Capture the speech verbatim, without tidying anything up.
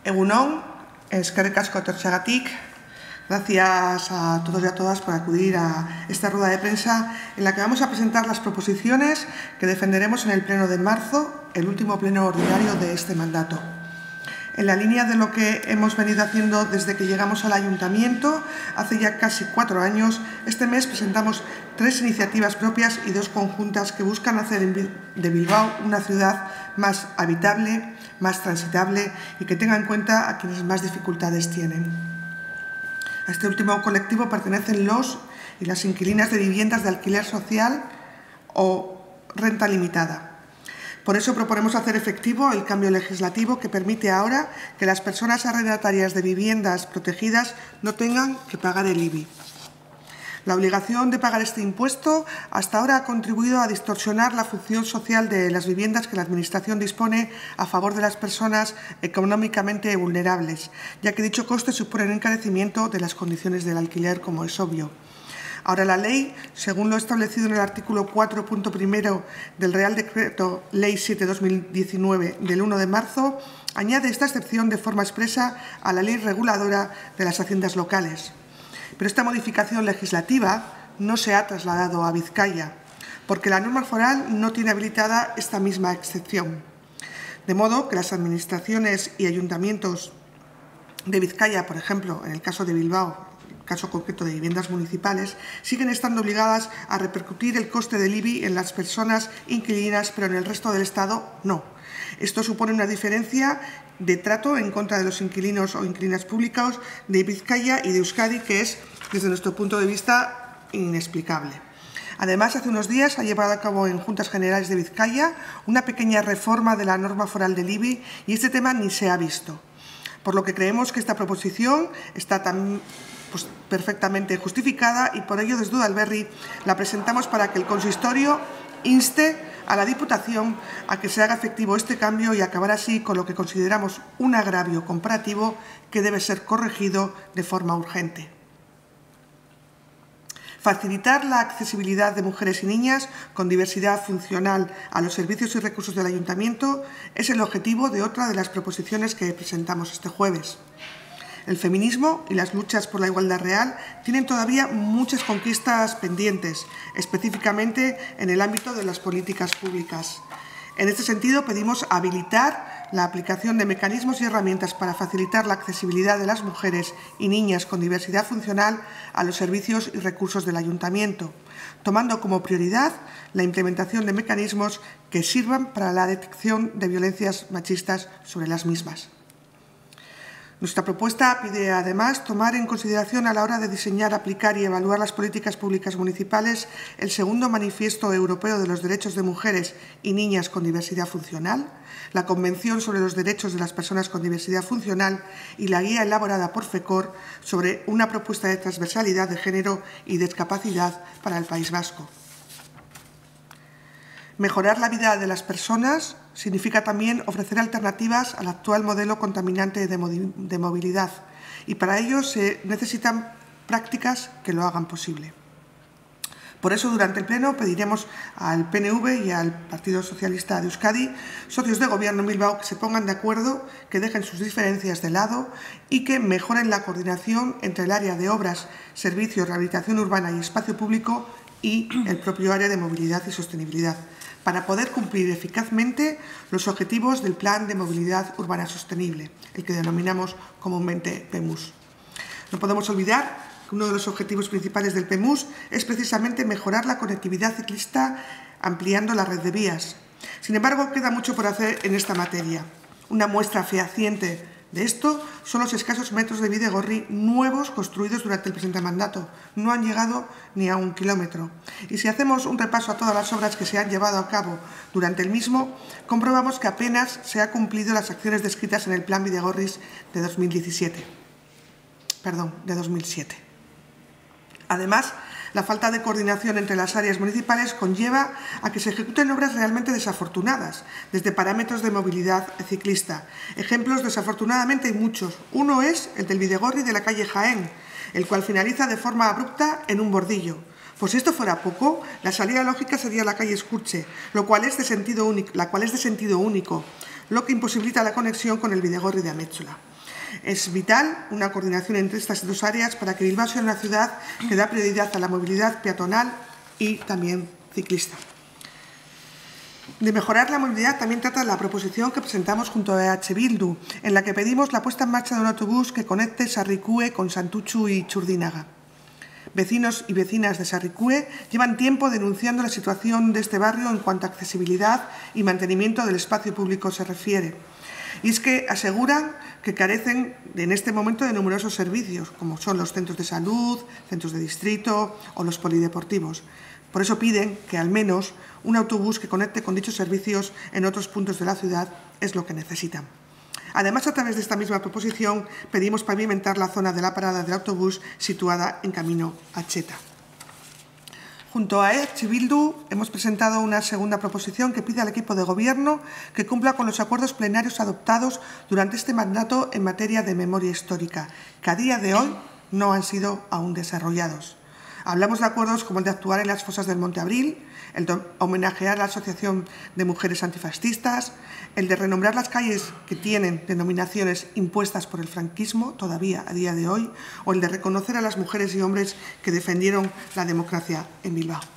Egunon, eskerrik asko etortzeagatik. Gracias a todos y a todas por acudir a esta rueda de prensa en la que vamos a presentar las proposiciones que defenderemos en el pleno de marzo, el último pleno ordinario de este mandato. En la línea de lo que hemos venido haciendo desde que llegamos al Ayuntamiento, hace ya casi cuatro años, este mes presentamos tres iniciativas propias y dos conjuntas que buscan hacer de Bilbao una ciudad más habitable, más transitable y que tenga en cuenta a quienes más dificultades tienen. A este último colectivo pertenecen los y las inquilinas de viviendas de alquiler social o renta limitada. Por eso proponemos hacer efectivo el cambio legislativo que permite ahora que las personas arrendatarias de viviendas protegidas no tengan que pagar el I B I. La obligación de pagar este impuesto hasta ahora ha contribuido a distorsionar la función social de las viviendas que la Administración dispone a favor de las personas económicamente vulnerables, ya que dicho coste supone un encarecimiento de las condiciones del alquiler, como es obvio. Ahora la ley, según lo establecido en el artículo cuatro punto primero del Real Decreto Ley siete barra dos mil diecinueve del uno de marzo, añade esta excepción de forma expresa a la ley reguladora de las haciendas locales. Pero esta modificación legislativa no se ha trasladado a Vizcaya, porque la norma foral no tiene habilitada esta misma excepción. De modo que las administraciones y ayuntamientos de Vizcaya, por ejemplo, en el caso de Bilbao, caso concreto de viviendas municipales, siguen estando obligadas a repercutir el coste del I B I en las personas inquilinas, pero en el resto del Estado no. Esto supone una diferencia de trato en contra de los inquilinos o inquilinas públicas de Vizcaya y de Euskadi, que es, desde nuestro punto de vista, inexplicable. Además, hace unos días ha llevado a cabo en Juntas Generales de Vizcaya una pequeña reforma de la norma foral del I B I y este tema ni se ha visto. Por lo que creemos que esta proposición está tan Pues, perfectamente justificada y por ello desde Udalberri la presentamos para que el consistorio inste a la Diputación a que se haga efectivo este cambio y acabar así con lo que consideramos un agravio comparativo que debe ser corregido de forma urgente. Facilitar la accesibilidad de mujeres y niñas con diversidad funcional a los servicios y recursos del Ayuntamiento es el objetivo de otra de las proposiciones que presentamos este jueves. El feminismo y las luchas por la igualdad real tienen todavía muchas conquistas pendientes, específicamente en el ámbito de las políticas públicas. En este sentido, pedimos habilitar la aplicación de mecanismos y herramientas para facilitar la accesibilidad de las mujeres y niñas con diversidad funcional a los servicios y recursos del Ayuntamiento, tomando como prioridad la implementación de mecanismos que sirvan para la detección de violencias machistas sobre las mismas. Nuestra propuesta pide, además, tomar en consideración a la hora de diseñar, aplicar y evaluar las políticas públicas municipales el segundo Manifiesto Europeo de los Derechos de Mujeres y Niñas con Diversidad Funcional, la Convención sobre los Derechos de las Personas con Diversidad Funcional y la guía elaborada por FECOR sobre una propuesta de transversalidad de género y discapacidad para el País Vasco. Mejorar la vida de las personas significa también ofrecer alternativas al actual modelo contaminante de movilidad y para ello se necesitan prácticas que lo hagan posible. Por eso, durante el Pleno pediremos al P N V y al Partido Socialista de Euskadi, socios de Gobierno en Bilbao, que se pongan de acuerdo, que dejen sus diferencias de lado y que mejoren la coordinación entre el área de obras, servicios, rehabilitación urbana y espacio público y el propio área de movilidad y sostenibilidad, para poder cumplir eficazmente los objetivos del Plan de Movilidad Urbana Sostenible, el que denominamos comúnmente P E M U S. No podemos olvidar que uno de los objetivos principales del P E M U S es precisamente mejorar la conectividad ciclista ampliando la red de vías. Sin embargo, queda mucho por hacer en esta materia. Una muestra fehaciente de esto son los escasos metros de Bidegorri nuevos construidos durante el presente mandato. No han llegado ni a un kilómetro. Y si hacemos un repaso a todas las obras que se han llevado a cabo durante el mismo, comprobamos que apenas se han cumplido las acciones descritas en el Plan Bidegorris de dos mil diecisiete. Perdón, de dos mil siete. Además, la falta de coordinación entre las áreas municipales conlleva a que se ejecuten obras realmente desafortunadas, desde parámetros de movilidad ciclista. Ejemplos, desafortunadamente, hay muchos. Uno es el del Bidegorri de la calle Jaén, el cual finaliza de forma abrupta en un bordillo. Pues si esto fuera poco, la salida lógica sería la calle Escurche, lo cual es de sentido único, la cual es de sentido único, lo que imposibilita la conexión con el Bidegorri de Amétzola. Es vital una coordinación entre estas dos áreas para que Bilbao sea una ciudad que da prioridad a la movilidad peatonal y también ciclista. De mejorar la movilidad también trata la proposición que presentamos junto a E H Bildu, en la que pedimos la puesta en marcha de un autobús que conecte Sarricue con Santutxu y Txurdinaga. Vecinos y vecinas de Sarricue llevan tiempo denunciando la situación de este barrio en cuanto a accesibilidad y mantenimiento del espacio público se refiere. Y es que aseguran que carecen en este momento de numerosos servicios, como son los centros de salud, centros de distrito o los polideportivos. Por eso piden que al menos un autobús que conecte con dichos servicios en otros puntos de la ciudad es lo que necesitan. Además, a través de esta misma proposición, pedimos pavimentar la zona de la parada del autobús situada en camino a Cheta. Junto a E H Bildu hemos presentado una segunda proposición que pide al equipo de Gobierno que cumpla con los acuerdos plenarios adoptados durante este mandato en materia de memoria histórica, que a día de hoy no han sido aún desarrollados. Hablamos de acuerdos como el de actuar en las fosas del Monte Abril, el de homenajear a la Asociación de Mujeres Antifascistas, el de renombrar las calles que tienen denominaciones impuestas por el franquismo, todavía a día de hoy, o el de reconocer a las mujeres y hombres que defendieron la democracia en Bilbao.